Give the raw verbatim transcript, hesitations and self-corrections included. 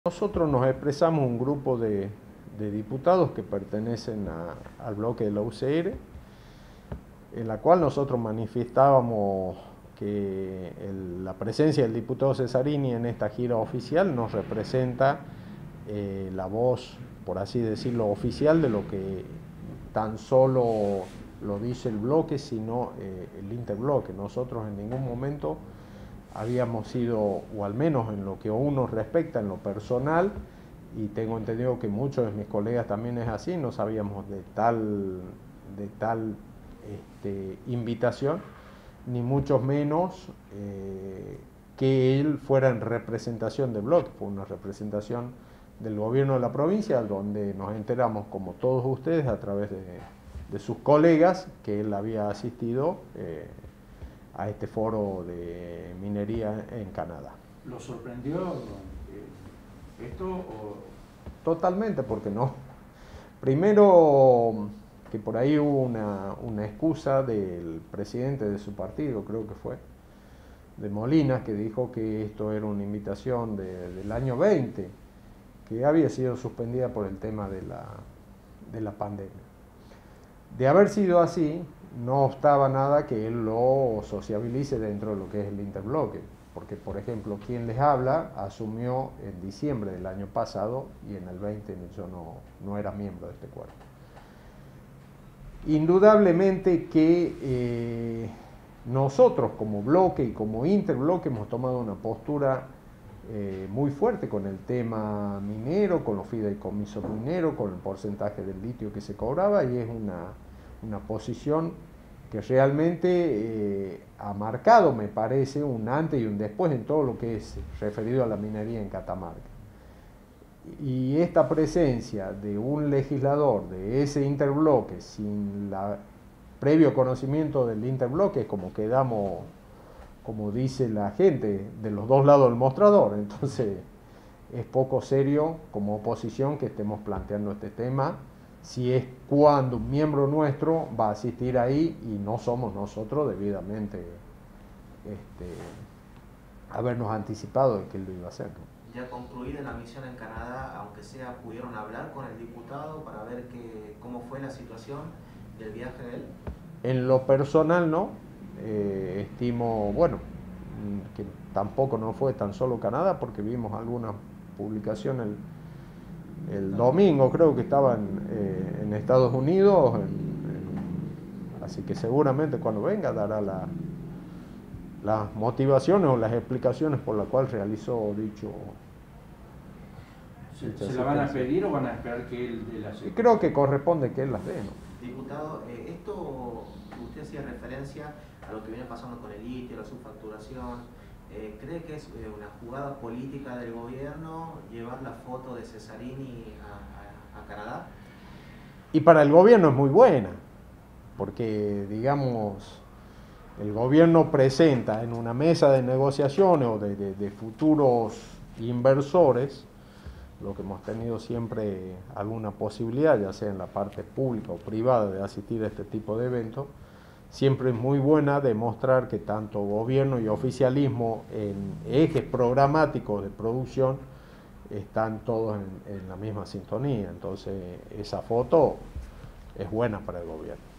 Nosotros nos expresamos un grupo de, de diputados que pertenecen a, al bloque de la U C R, en la cual nosotros manifestábamos que el, la presencia del diputado Cesarini en esta gira oficial nos representa eh, la voz, por así decirlo, oficial de lo que tan solo lo dice el bloque, sino eh, el interbloque. Nosotros en ningún momento habíamos sido, o al menos en lo que a uno respecta, en lo personal, y tengo entendido que muchos de mis colegas también es así, no sabíamos de tal, de tal este, invitación, ni mucho menos eh, que él fuera en representación del bloque, fue una representación del gobierno de la provincia, donde nos enteramos, como todos ustedes, a través de, de sus colegas, que él había asistido eh, a este foro de minería en Canadá. ¿Lo sorprendió eh, esto? O... Totalmente, porque no. Primero, que por ahí hubo una, una excusa del presidente de su partido, creo que fue, de Molina, que dijo que esto era una invitación de, del año veinte, que había sido suspendida por el tema de la, de la pandemia. De haber sido así, no obstaba nada que él lo sociabilice dentro de lo que es el interbloque, porque por ejemplo quien les habla asumió en diciembre del año pasado y en el veinte yo no, no era miembro de este cuerpo. Indudablemente que eh, nosotros como bloque y como interbloque hemos tomado una postura eh, muy fuerte con el tema minero, con los fideicomisos mineros, con el porcentaje del litio que se cobraba, y es una, una posición que realmente eh, ha marcado, me parece, un antes y un después en todo lo que es referido a la minería en Catamarca. Y esta presencia de un legislador de ese interbloque sin la previo conocimiento del interbloque es como quedamos, como dice la gente, de los dos lados del mostrador. Entonces es poco serio como oposición que estemos planteando este tema, si es cuando un miembro nuestro va a asistir ahí y no somos nosotros debidamente este, habernos anticipado de que él lo iba a hacer. Ya concluida la misión en Canadá, aunque sea, ¿pudieron hablar con el diputado para ver que, cómo fue la situación del viaje de él? En lo personal no, eh, estimo, bueno, que tampoco no fue tan solo Canadá, porque vimos algunas publicaciones el, el domingo, creo que estaban eh, en Estados Unidos, en, en, así que seguramente cuando venga dará la, las motivaciones o las explicaciones por las cuales realizó dicho. ¿Se, ¿Se la van a pedir o van a esperar que él dé las? Creo que corresponde que él las dé, ¿no? Diputado, eh, esto usted hacía referencia a lo que viene pasando con el litio, la subfacturación. Eh, ¿Cree que es eh, una jugada política del gobierno llevar la foto de Cesarini a, a, a Canadá? Y para el gobierno es muy buena, porque digamos, el gobierno presenta en una mesa de negociaciones o de, de, de futuros inversores, lo que hemos tenido siempre alguna posibilidad, ya sea en la parte pública o privada, de asistir a este tipo de eventos, siempre es muy buena demostrar que tanto gobierno y oficialismo en ejes programáticos de producción están todos en, en la misma sintonía. Entonces esa foto es buena para el gobierno.